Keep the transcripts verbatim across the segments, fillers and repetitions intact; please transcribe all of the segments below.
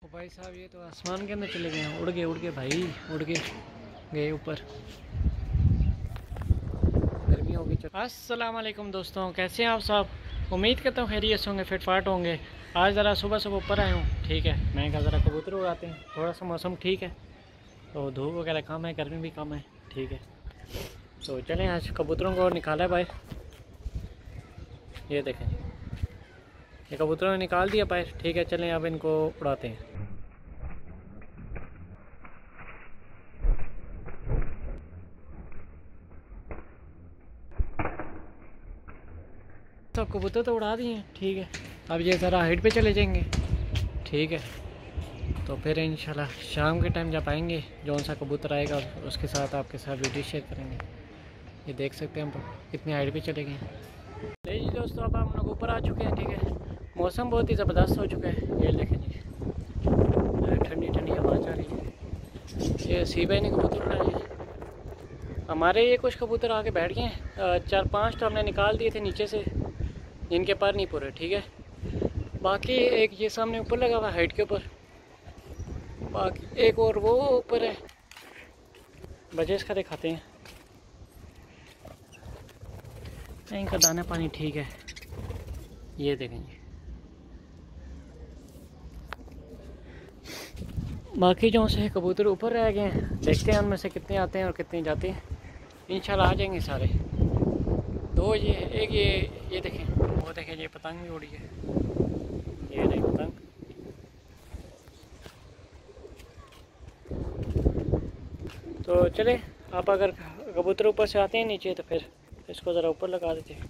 ओ भाई साहब, ये तो आसमान के अंदर चले गए हैं। उड़ गए उड़ गए भाई, उड़ गए गए ऊपर। गर्मी होगी। अस्सलाम वालेकुम दोस्तों, कैसे हैं आप सब? उम्मीद करता हूँ खैरियत से होंगे, फिटफाट होंगे। आज ज़रा सुबह सुबह ऊपर आए हूँ, ठीक है। मैं कहा ज़रा कबूतर उड़ाते हैं, थोड़ा सा मौसम ठीक है तो धूप वगैरह कम है, गर्मी भी कम है, ठीक है। तो चलें आज कबूतरों को निकाला है बाहर। ये देखें, ये कबूतरों ने निकाल दिया बाहर, ठीक है। चलें अब इनको उड़ाते हैं। तो कबूतर तो उड़ा दिए हैं, ठीक है। अब ये ज़रा हाइट पे चले जाएंगे, ठीक है। तो फिर इंशाल्लाह शाम के टाइम जब आएंगे, जौन सा कबूतर आएगा उसके साथ आपके साथ वीडियो शेयर करेंगे। ये देख सकते हैं हम कितनी हाइट पे चले गए। ले जी दोस्तों, अब हम लोग ऊपर आ चुके हैं, ठीक है। मौसम बहुत ही ज़बरदस्त हो चुका है। ये देखें जी, ठंडी ठंडी हवा चल रही है। ये सी भाई ने कबूतर उड़ाए हैं। हमारे ये कुछ कबूतर आके बैठ गए हैं, चार पाँच तो हमने निकाल दिए थे नीचे से, जिनके पर नहीं पूरे, ठीक है। बाकी एक ये सामने ऊपर लगा हुआ है हाइट के ऊपर, बाकी एक और वो ऊपर है। बजे इसका दिखाते हैं। इनका दाना पानी ठीक है, ये देखेंगे। बाकी जो से कबूतर ऊपर रह गए हैं, देखते हैं उनमें से कितने आते हैं और कितने जाते हैं। इंशाल्लाह आ जाएंगे सारे। दो ये एक ये ये देखें, वो देखें, ये पतंग भी उड़ी है। ये देखें पतंग। तो चले, आप अगर कबूतर ऊपर से आते हैं नीचे तो फिर इसको ज़रा ऊपर लगा देते हैं।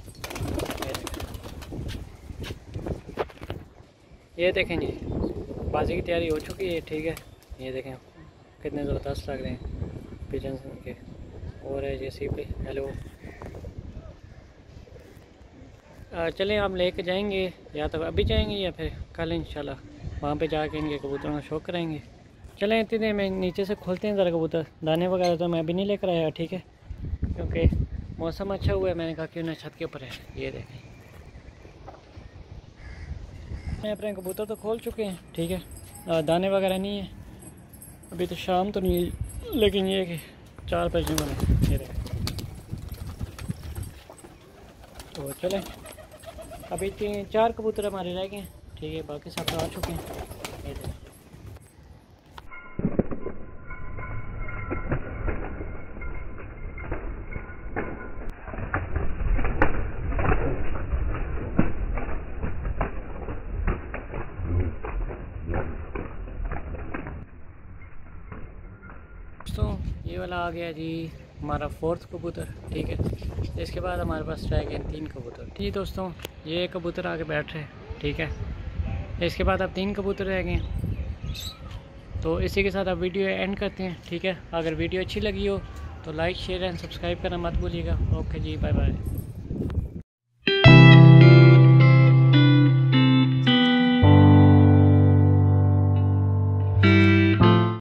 ये देखें जी, बाजी की तैयारी हो चुकी है, ठीक है। ये देखें कितने ज़बरदस्त लग रहे हैं पिजन के। और है जैसे पे हेलो। चलें आप लेके जाएंगे, या तो अभी जाएंगे या फिर कल इंशाल्लाह वहाँ पे जाके इनके कबूतरों का शौक कराएंगे। चलें इतनी देर में नीचे से खोलते हैं ज़रा कबूतर। दाने वगैरह तो मैं अभी नहीं लेकर आया, ठीक है, क्योंकि मौसम अच्छा हुआ है। मैंने कहा क्यों ना छत के ऊपर है। ये देखें, मैं अपने कबूतर तो खोल चुके हैं, ठीक है। दाने वगैरह नहीं है अभी, तो शाम तो नहीं, लेकिन ये कि चार बजने वाले। ये देखें, तो चलें अभी तीन चार कबूतर हमारे रह गए हैं, ठीक है। बाकी सब तो आ चुके हैं। ये देखें, दोस्तों ये वाला आ गया जी हमारा फोर्थ कबूतर, ठीक है। इसके बाद हमारे पास रह गए तीन कबूतर। जी दोस्तों, ये कबूतर आके बैठ रहे, ठीक है। इसके बाद अब तीन कबूतर रह गए। तो इसी के साथ आप वीडियो एंड करते हैं, ठीक है। अगर वीडियो अच्छी लगी हो तो लाइक शेयर एंड सब्सक्राइब करना मत भूलिएगा। ओके जी, बाय बाय।